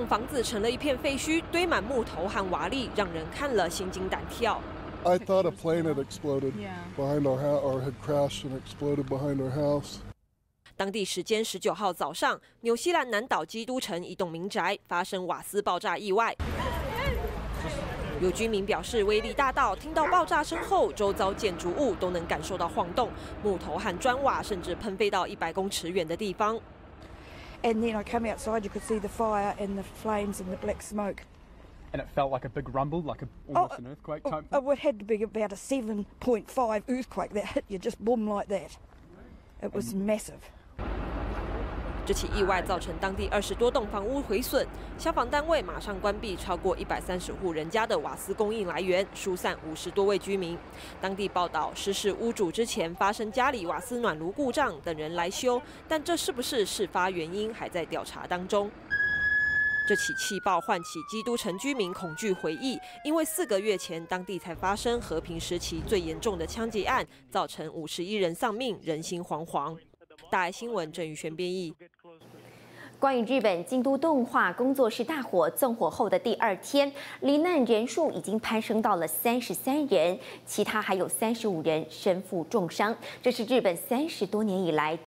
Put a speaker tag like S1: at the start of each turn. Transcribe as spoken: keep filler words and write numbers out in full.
S1: 房子成了一片废墟，堆满木头和瓦砾，让人看了心惊胆跳。
S2: I thought a plane had exploded behind our house, or had crashed and exploded behind our house.
S1: 当地时间十九号早上，纽西兰南岛基督城一栋民宅发生瓦斯爆炸意外。有居民表示，威力大到听到爆炸声后，周遭建筑物都能感受到晃动，木头和砖瓦甚至喷飞到一百公尺远的地方。
S3: And then I come outside, you could see the fire and the flames and the black smoke.
S4: And it felt like a big rumble, like a, almost an earthquake type thing?
S3: Oh, it had to be about a seven point five earthquake that hit you just boom like that. It was massive.
S1: 这起意外造成当地二十多栋房屋毁损，消防单位马上关闭超过一百三十户人家的瓦斯供应来源，疏散五十多位居民。当地报道，失事屋主之前发生家里瓦斯暖炉故障，等人来修，但这是不是事发原因还在调查当中。 这起气爆唤起基督城居民恐惧回忆，因为四个月前当地才发生和平时期最严重的枪击案，造成五十一人丧命，人心惶惶。大爱新闻郑宇轩编译。
S5: 关于日本京都动画工作室大火纵火后的第二天，罹难人数已经攀升到了三十三人，其他还有三十五人身负重伤。这是日本三十多年以来